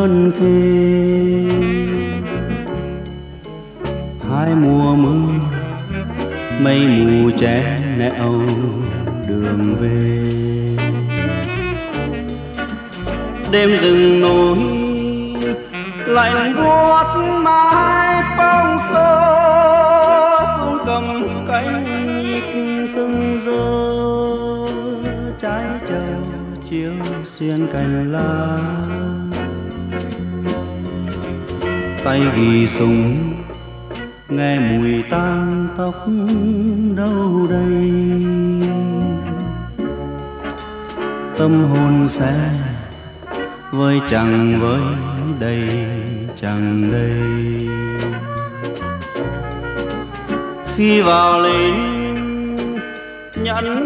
hơn thê. Hai mùa mưa mây mù che nẻo đường về. Đêm rừng núi lạnh buốt mái bóng xô xuống cầm cánh nhịp từng giờ. Trái trời chiếu xuyên cành lá, tay ghi súng nghe mùi tang tóc đâu đây. Tâm hồn sẽ với chẳng với đây chẳng đây. Khi vào lính nhận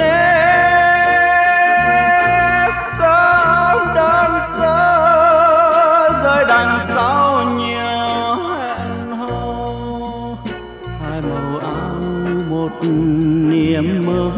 nếp sớm đơn sơ rơi đằng sau nhiều hẹn hò. Hai màu áo một niềm mơ.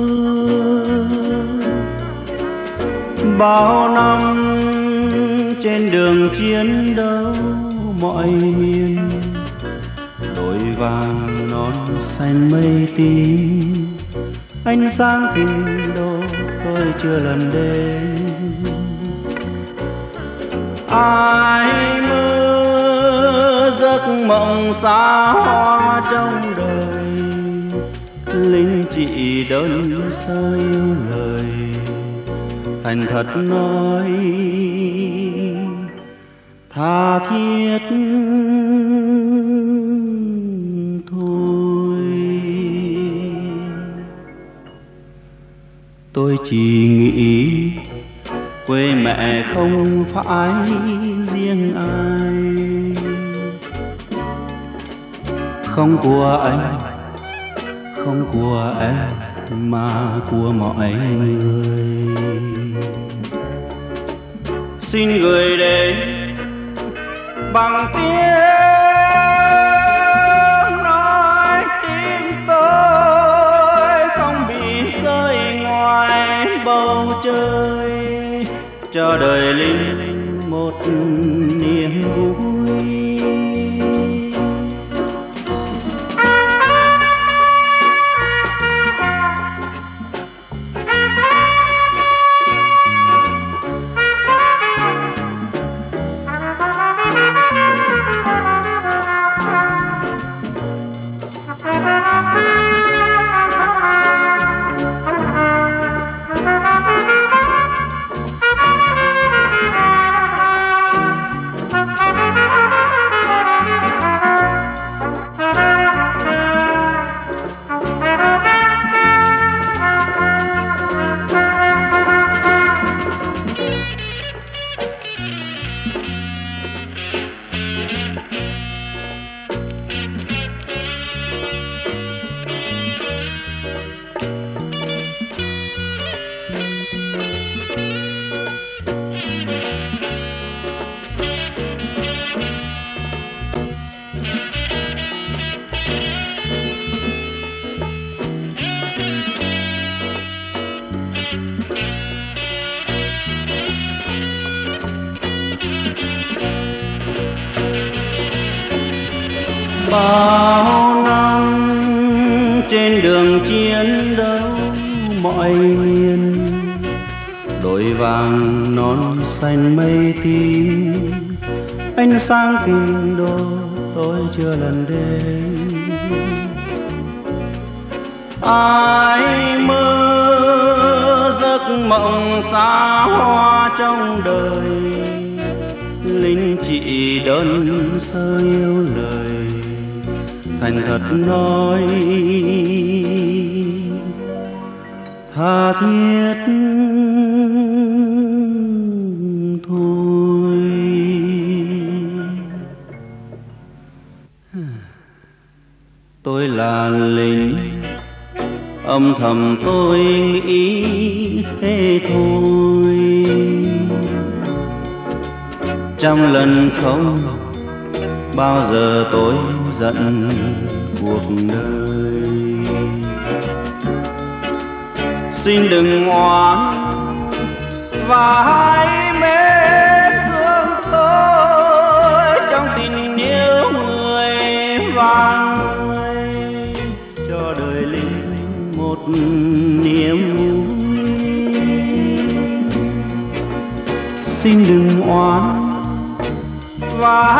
Bao năm trên đường chiến đấu mọi miền, đồi vàng nón xanh mây tím, ánh sáng kinh đô tôi chưa lần đến. Ai mơ giấc mộng xa hoa trong đời, lính chị đơn sơ yêu lời thành thật nói tha thiết thôi. Tôi chỉ nghĩ quê mẹ không phải riêng ai, không của anh, không của em mà của mọi người. Xin gửi đến bằng tiếng nói tim tôi không bị rơi ngoài bầu trời, cho đời lính một niềm vui. Bao năm trên đường chiến đấu mọi miền, đồi vàng nón xanh mây tím, ánh sáng kinh đô tôi chưa lần đến. Ai mơ giấc mộng xa hoa trong đời, lính chị đơn sơ yêu lời thành thật nói tha thiết thôi. Tôi là lính, âm thầm tôi nghĩ thế thôi. Trăm lần không bao giờ tôi giận cuộc đời. Xin đừng oán và hãy mến thương tôi.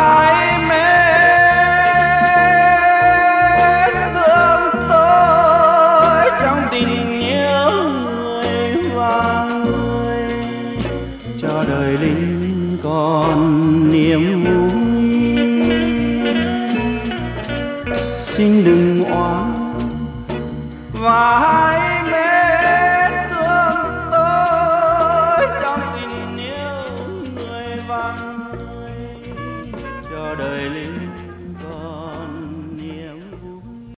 hãy mến thương tôi trong tình nhớ người và người, cho đời lính còn niềm vui. Xin đừng oán và hãy